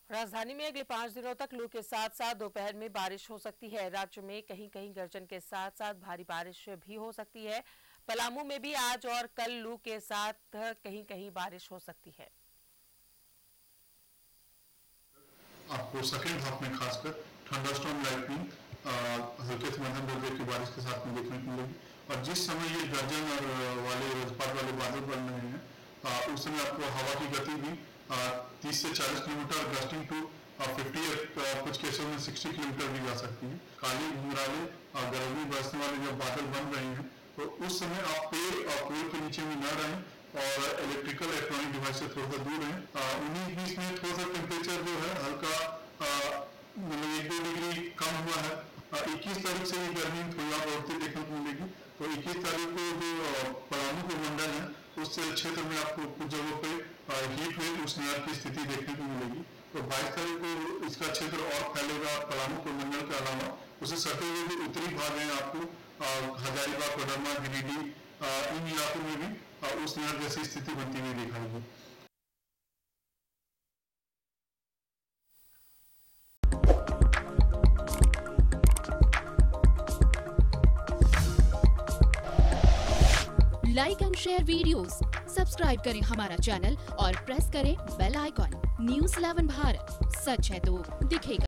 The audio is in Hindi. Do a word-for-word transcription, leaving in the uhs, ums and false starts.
राजधानी में अगले पांच दिनों तक लू के साथ साथ दोपहर में बारिश हो सकती है। राज्य में कहीं कहीं गर्जन के साथ साथ भारी बारिश भी हो सकती है। पलामू में भी आज और कल लू के साथ कहीं कहीं बारिश हो सकती है। आपको सेकेंड हाफ में खासकर थंडरस्टॉर्म लाइटनिंग हल्के से मध्यम दर्जे की बारिश के साथ में देखने को मिलेगी। और जिस समय ये गर्जन और वाले वज्रपात वाले बादल बन रहे हैं आ, उस समय आपको हवा की गति भी तीस से चालीस किलोमीटर गस्टिंग टू फिफ्टी कुछ केसों में साठ किलोमीटर भी जा सकती है। काली घुंघराले गर्मी बरसने वाले जब बादल बन रहे हैं तो उस समय आप पेड़ और पेड़ के नीचे में न रहें और इलेक्ट्रिकल इलेक्ट्रॉनिक डिवाइस से थोड़ा सा दूर रहें। उन्हीं बीच में थोड़ा सा टेम्परेचर जो है हल्का मतलब एक दो डिग्री कम हुआ है। इक्कीस तारीख से ये गर्मी थोड़ी और बढ़ती देखने को मिलेगी। तो इक्कीस तारीख को जो पलामू के मंडल है उस क्षेत्र में आपको कुछ जगहों पे हीट वेव उष्णता की स्थिति देखने को मिलेगी। तो बाईस तारीख को इसका क्षेत्र और फैलेगा पलामू के मंडल के अलावा उसे सटे हुए जो उत्तरी भाग है आपको हजारीबाग, कोडरमा, गिरिडीह इन इलाकों में भी उष्णता जैसी स्थिति बनती हुई दिखाएगी। Like and share videos, subscribe करें हमारा चैनल और प्रेस करें bell icon. News eleven Bharat, सच है तो दिखेगा।